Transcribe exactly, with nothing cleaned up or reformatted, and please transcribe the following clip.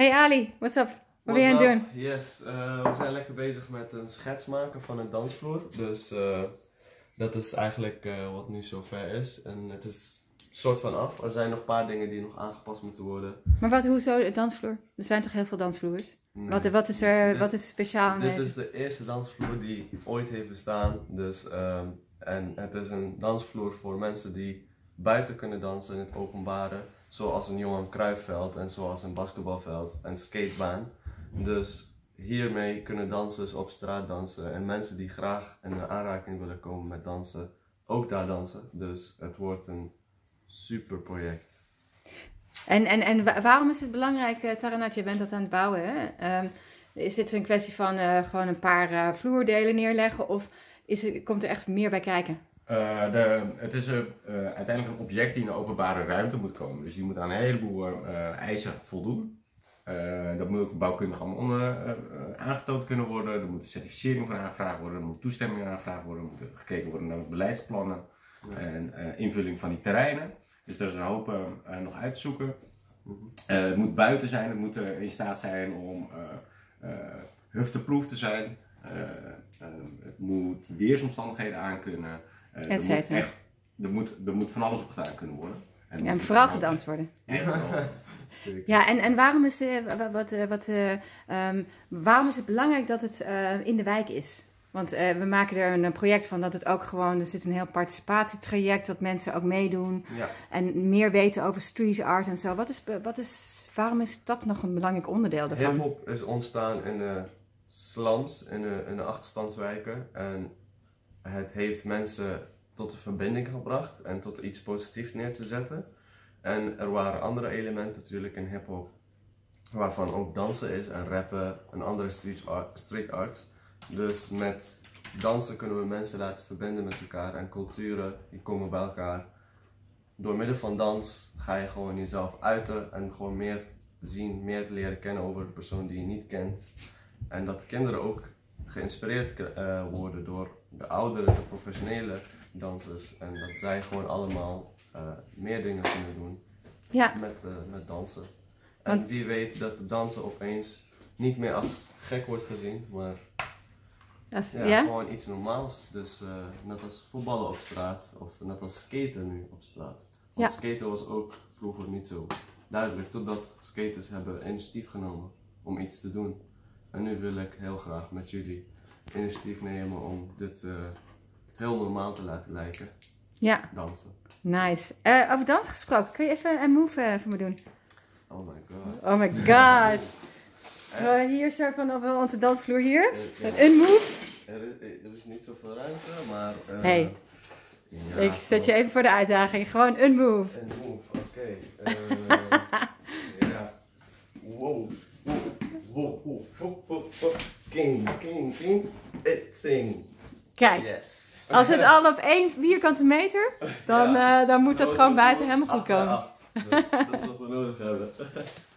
Hey Ali, what's up? Wat ben je aan het doen? Yes, uh, we zijn lekker bezig met een schets maken van een dansvloer. Dus uh, dat is eigenlijk uh, wat nu zover is. En het is soort van af. Er zijn nog een paar dingen die nog aangepast moeten worden. Maar wat, hoezo de dansvloer? Er zijn toch heel veel dansvloers? Nee. Wat, wat is er dit, wat is speciaal aan Dit deze? is de eerste dansvloer die ooit heeft bestaan. Dus, um, en het is een dansvloer voor mensen die buiten kunnen dansen in het openbare. Zoals een Johan Cruijffveld en zoals een basketbalveld en skatebaan. Dus hiermee kunnen dansers op straat dansen en mensen die graag in aanraking willen komen met dansen, ook daar dansen. Dus het wordt een super project. En, en, en waarom is het belangrijk, uh, Taranat, je bent dat aan het bouwen, hè? Um, is dit een kwestie van uh, gewoon een paar uh, vloerdelen neerleggen of is er, komt er echt meer bij kijken? Uh, de, het is uh, uh, uiteindelijk een object die in de openbare ruimte moet komen. Dus die moet aan een heleboel uh, eisen voldoen. Uh, dat moet ook bouwkundig allemaal uh, uh, aangetoond kunnen worden. Er moet een certificering van aangevraagd worden. Er moet toestemming aangevraagd worden. Er moet gekeken worden naar beleidsplannen ja. en uh, invulling van die terreinen. Dus er is een hoop uh, nog uit te zoeken. Uh, het moet buiten zijn. Het moet uh, in staat zijn om uh, uh, hufteproof te zijn. Uh, uh, het moet weersomstandigheden aankunnen. Uh, er, moet echt, er, moet, er moet van alles op gedaan kunnen worden. En ja, en vooral gedanst worden. Ja, ja en, en waarom, is de, wat, wat, wat, uh, um, waarom is het belangrijk dat het uh, in de wijk is? Want uh, we maken er een project van dat het ook gewoon, er zit een heel participatietraject, dat mensen ook meedoen. Ja. En meer weten over street art en zo. Wat is, wat is, waarom is dat nog een belangrijk onderdeel daarvan? Hip-hop is ontstaan in de slums, in de, in de achterstandswijken. En het heeft mensen tot een verbinding gebracht en tot iets positiefs neer te zetten. En er waren andere elementen natuurlijk in hip-hop, waarvan ook dansen is en rappen en andere street, art, street arts. Dus met dansen kunnen we mensen laten verbinden met elkaar en culturen die komen bij elkaar. Door middel van dans ga je gewoon jezelf uiten en gewoon meer zien, meer leren kennen over de persoon die je niet kent. En dat kinderen ook geïnspireerd uh, worden door de oudere, de professionele dansers. En dat zij gewoon allemaal uh, meer dingen kunnen doen ja. met, uh, met dansen. En Want... wie weet dat dansen opeens niet meer als gek wordt gezien, maar As, ja, ja? gewoon iets normaals. Dus uh, net als voetballen op straat of net als skaten nu op straat. Want ja. skaten was ook vroeger niet zo duidelijk, totdat skaters hebben initiatief genomen om iets te doen. En nu wil ik heel graag met jullie initiatief nemen om dit uh, heel normaal te laten lijken. Ja. Dansen. Nice. Uh, over dans gesproken, kun je even een move uh, voor me doen? Oh my god. Oh my god. uh, hier zo van op onze dansvloer hier. Uh, ja. Een move. Er is, er is niet zoveel ruimte, maar... Uh, hey. Ja, ik zet je even voor de uitdaging. Gewoon een move. Een move, oké. Okay. Uh, ja. Wow. Wow, wow, wow, wow, wow. King, king, king, it sing. Kijk, yes. Als het al op één vierkante meter, dan, ja, uh, dan moet dat gewoon buiten helemaal goed komen. Dus dat is wat we nodig hebben.